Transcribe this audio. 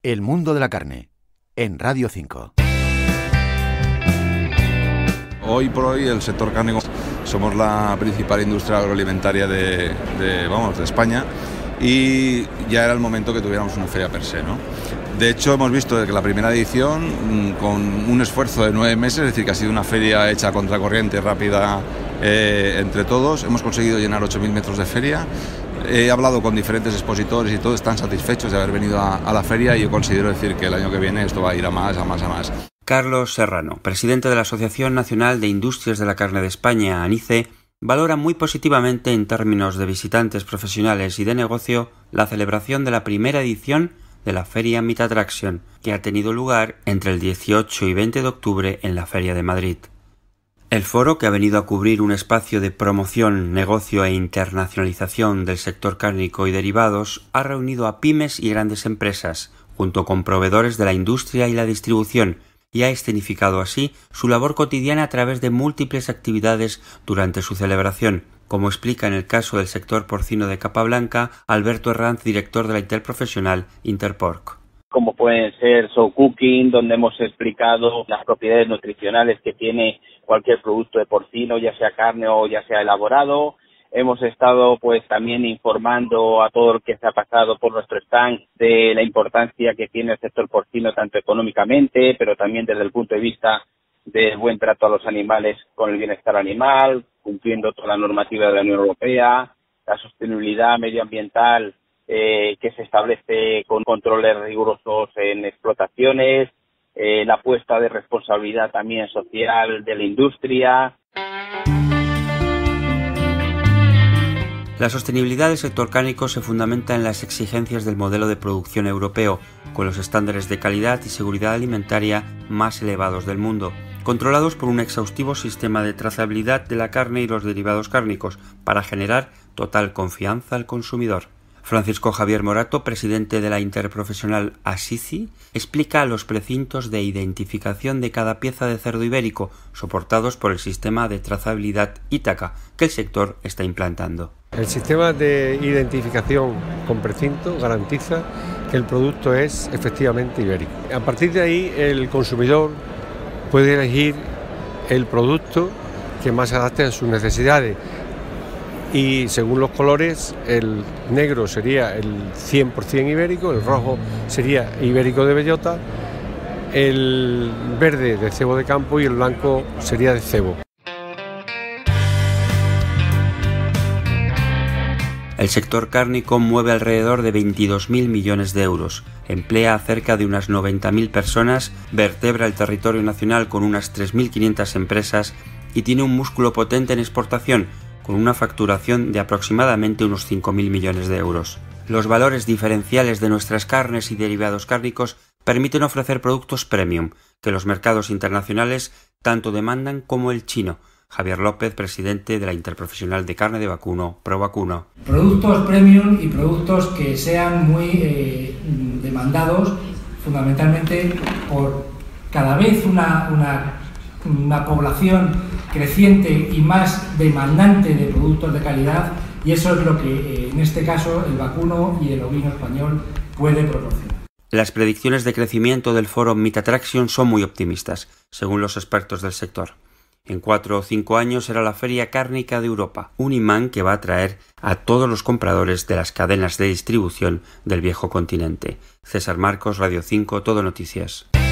El mundo de la carne, en Radio 5. Hoy por hoy el sector cárnico somos la principal industria agroalimentaria de España, y ya era el momento que tuviéramos una feria per se, ¿no? De hecho, hemos visto que la primera edición, con un esfuerzo de 9 meses, es decir, que ha sido una feria hecha a contracorriente, rápida, entre todos, hemos conseguido llenar 8.000 metros de feria. He hablado con diferentes expositores y todos están satisfechos de haber venido a la feria, y yo considero decir que el año que viene esto va a ir a más. Carlos Serrano, presidente de la Asociación Nacional de Industrias de la Carne de España, ANICE, valora muy positivamente en términos de visitantes profesionales y de negocio la celebración de la primera edición de la Feria Meat Attraction, que ha tenido lugar entre el 18 y 20 de octubre en la Feria de Madrid. El foro, que ha venido a cubrir un espacio de promoción, negocio e internacionalización del sector cárnico y derivados, ha reunido a pymes y grandes empresas, junto con proveedores de la industria y la distribución, y ha escenificado así su labor cotidiana a través de múltiples actividades durante su celebración, como explica en el caso del sector porcino de Capablanca Alberto Herranz, director de la interprofesional Interporc. Como pueden ser show cooking, donde hemos explicado las propiedades nutricionales que tiene cualquier producto de porcino, ya sea carne o ya sea elaborado. Hemos estado también informando a todo el que se ha pasado por nuestro stand de la importancia que tiene el sector porcino, tanto económicamente, pero también desde el punto de vista del buen trato a los animales con el bienestar animal, cumpliendo toda la normativa de la Unión Europea, la sostenibilidad medioambiental que se establece con controles rigurosos en explotaciones, la apuesta de responsabilidad también social de la industria. La sostenibilidad del sector cárnico se fundamenta en las exigencias del modelo de producción europeo, con los estándares de calidad y seguridad alimentaria más elevados del mundo, controlados por un exhaustivo sistema de trazabilidad de la carne y los derivados cárnicos, para generar total confianza al consumidor. Francisco Javier Morato, presidente de la interprofesional ASICI, explica los precintos de identificación de cada pieza de cerdo ibérico, soportados por el sistema de trazabilidad Ítaca, que el sector está implantando. El sistema de identificación con precinto garantiza que el producto es efectivamente ibérico. A partir de ahí, el consumidor puede elegir el producto que más se adapte a sus necesidades. Y según los colores, el negro sería el 100% ibérico, el rojo sería ibérico de bellota, el verde de cebo de campo y el blanco sería de cebo. El sector cárnico mueve alrededor de 22.000 millones de euros, emplea a cerca de unas 90.000 personas, vertebra el territorio nacional con unas 3.500 empresas y tiene un músculo potente en exportación, con una facturación de aproximadamente unos 5.000 millones de euros. Los valores diferenciales de nuestras carnes y derivados cárnicos permiten ofrecer productos premium, que los mercados internacionales tanto demandan como el chino. Javier López, presidente de la Interprofesional de Carne de Vacuno, ProVacuno. Productos premium y productos que sean muy demandados, fundamentalmente por cada vez una población creciente y más demandante de productos de calidad, y eso es lo que en este caso el vacuno y el ovino español puede proporcionar. Las predicciones de crecimiento del foro Meat Attraction son muy optimistas, según los expertos del sector. En 4 o 5 años será la feria cárnica de Europa, un imán que va a atraer a todos los compradores de las cadenas de distribución del viejo continente. César Marcos, Radio 5, Todo Noticias.